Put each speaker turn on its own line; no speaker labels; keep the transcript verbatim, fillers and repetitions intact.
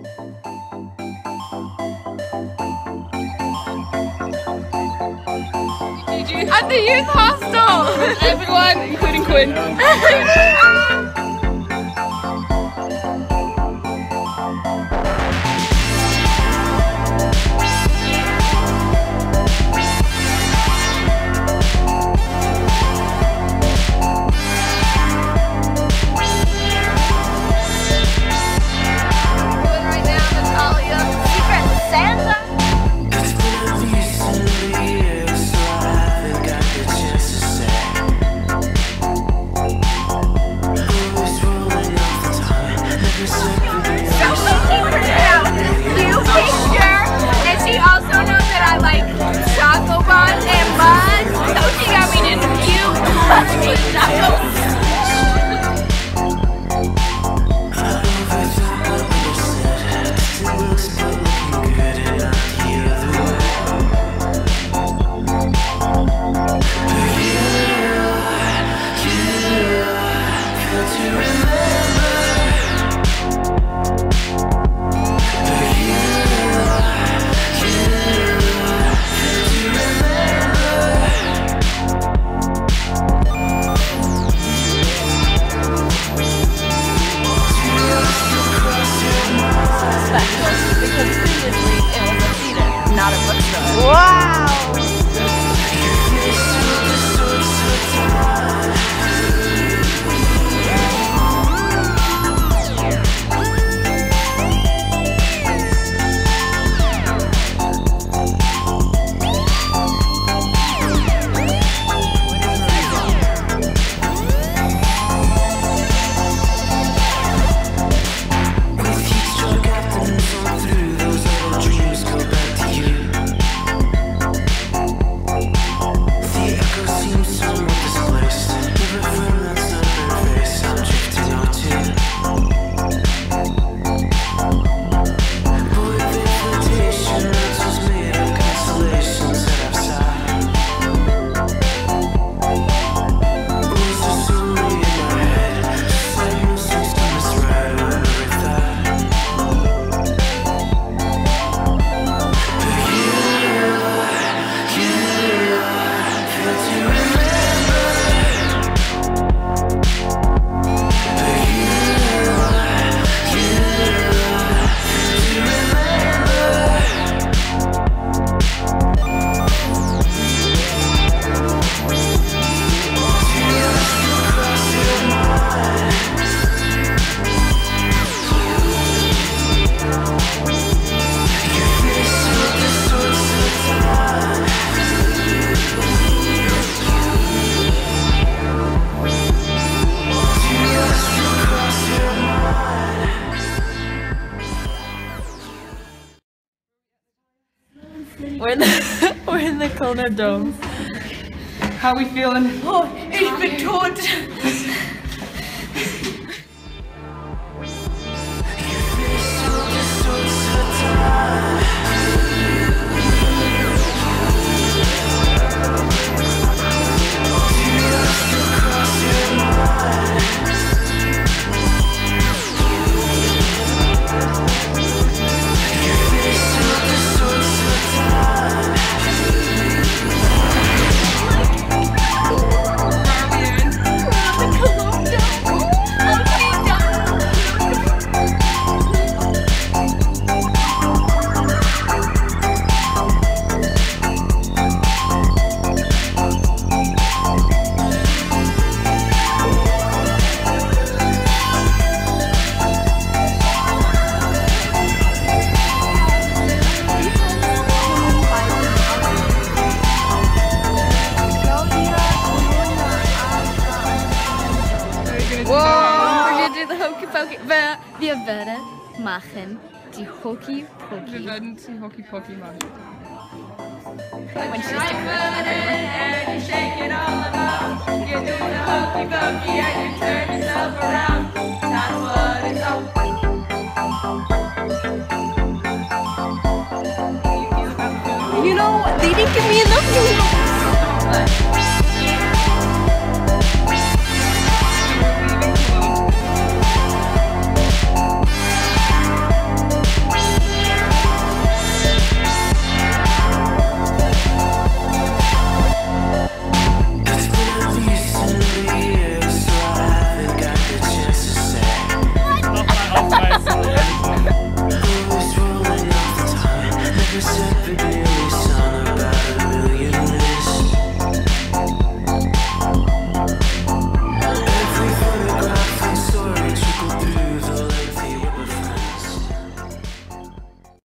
At the youth hostel! Everyone, including Quinn.
We're in the, we're in the Kölner Dome.
How are we feeling?
Oh, ich bin tot!
Wir, wir werden machen die Hokey Pokey.
Wir werden die Hokey Pokey machen.
When she's and you shake it all about. You do the hokey pokey and you turn yourself around. That's what it's all. You know, they didn't give me enough.